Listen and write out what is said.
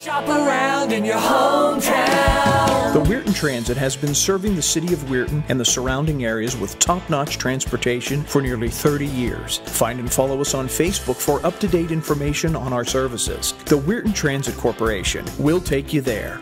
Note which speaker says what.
Speaker 1: Shop around in your hometown.
Speaker 2: The Weirton Transit has been serving the city of Weirton and the surrounding areas with top-notch transportation for nearly 30 years. Find and follow us on Facebook for up-to-date information on our services. The Weirton Transit Corporation will take you there.